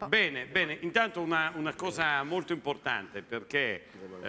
Bene, bene. Intanto una cosa molto importante, perché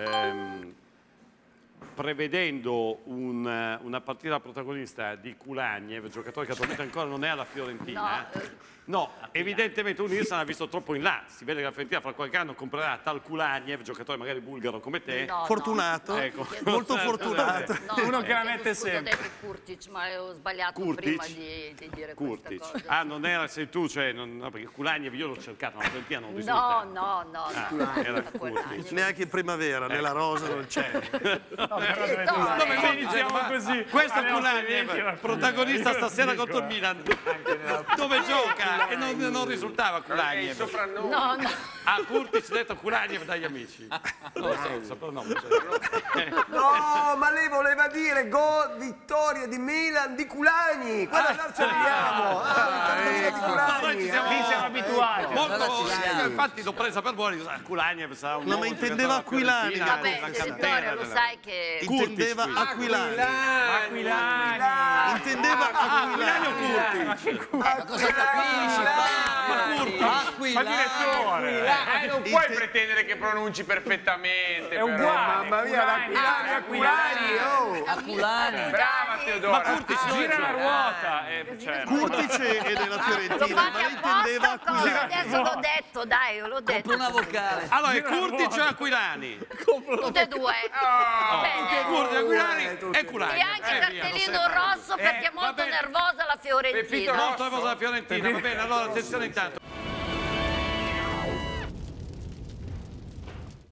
prevedendo una partita protagonista di Kulagnev, giocatore che attualmente ancora non è alla Fiorentina. No, evidentemente Unirsan ha visto troppo in là. Si vede che la Fiorentina fra qualche anno comprerà tal Kulagnev, giocatore magari bulgaro come te. No, fortunato, ecco. molto fortunato. No, Uno che la mette sempre. Ho detto Kurtic, ma ho sbagliato prima di dire questa cosa. Ah, non era, sei tu, cioè, no, perché Kulagnev io l'ho cercato, ma la Fiorentina non risulta. No, era Kurtic. Neanche in primavera, nella rosa non c'è. Dove iniziamo così? Questo è Kulagnev, protagonista stasera contro il Milan. Dove gioca? E non risultava Kulagnev. No. Ah, Kurtic detto Kulagnev dagli amici. Non so il soprannome. No, ma lei voleva dire gol, vittoria di Milan di Kulagni. Guarda, ci arriviamo. Vittoria di Kulagni. Lì siamo abituati. Infatti l'ho presa per buona. Kulagnev sarà un No, ma intendeva Aquilani. Vabbè, Vittorio, lo sai che... Intendeva Aquilani. Aquilani. Intendeva Aquilani o Kurtic? Ma cosa capisci? Ma direttore, non puoi pretendere che pronunci perfettamente. è uguale. Mamma mia, l'Aquilani. Aquilani. Brava Teodora. Ma Kurtic Gira la ruota. Curtic è della Lo Fiorentina, fate ma lei intendeva apposta o cosa? Aquilani. Adesso l'ho detto, dai, l'ho detto. Compra una vocale. Allora, è Kurtic o Aquilani? Tutte e due. Bene. Kurtic, Aquilani e Kulagnev. E anche cartellino rosso perché è molto nervosa la Fiorentina. Molto nervosa la Fiorentina, va bene, allora attenzione intanto.